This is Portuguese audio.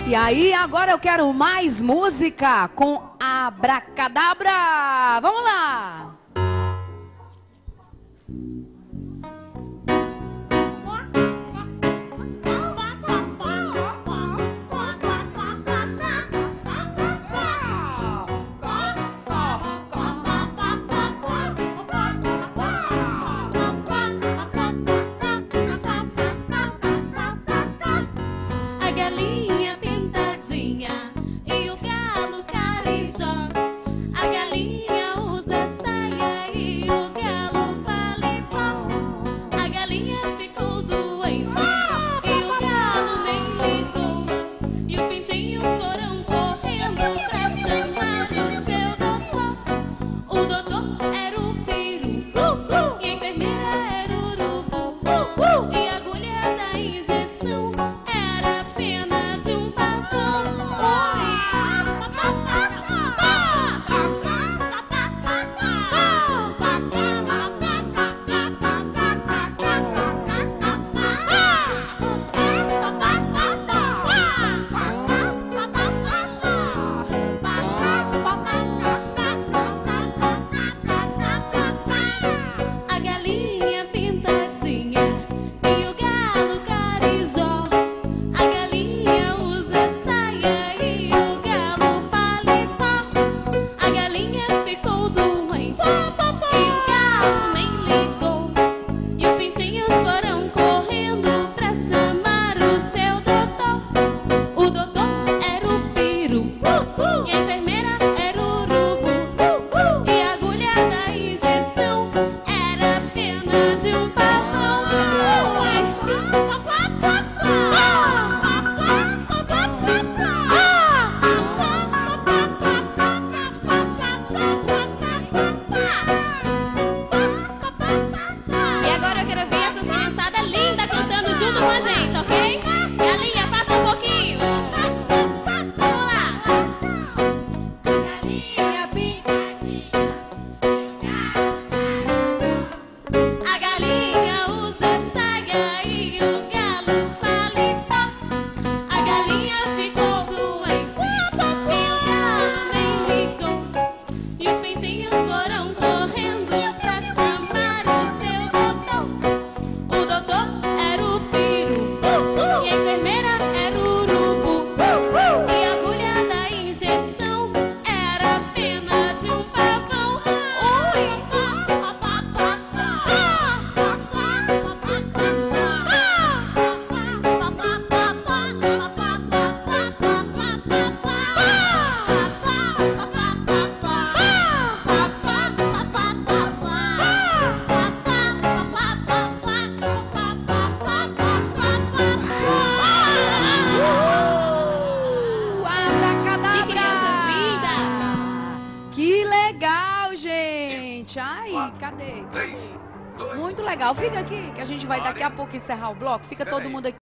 E aí, agora eu quero mais música com Abracadabra. Vamos lá! A galinha pintadinha e o galo carijó. A galinha usa saia e o galo paletó. A galinha ficou doente e o galo nem ligou. E os pintinhos foram correndo pra chamar o seu doutor. O doutor era o peru e a enfermeira era o urubu. E a agulha da injeção era a pena de um pavão. A galinha pintadinha e o galo carijó. A galinha usa saia e o galo paletó. A galinha ficou doente e o galo nem ligou. E os pintinhos foram correndo pra chamar o seu doutor. O doutor era o peru e a enfermeira era o urubu. E a agulha da injeção era a pena de um pavão. E agora eu quero ver essas criançadas lindas cantando junto com a gente, ok? Galinha, faça um pouquinho. Vamos lá. Galinha pintadinha e o galo carijó. A galinha usa saia e o galo paletó. A galinha ficou doente e o galo nem ligou. E os pintinhos foram correndo pra chamar o seu doutor. O doutor era o peru e a enfermeira era o urubu. E a agulha da injeção era a pena de um pavão. Abracadabra! Que criança linda! Que legal, gente! Ai, cadê? Três, dois, Muito legal. Fica aqui, que a gente vai daqui a pouco encerrar o bloco. Fica todo mundo aqui.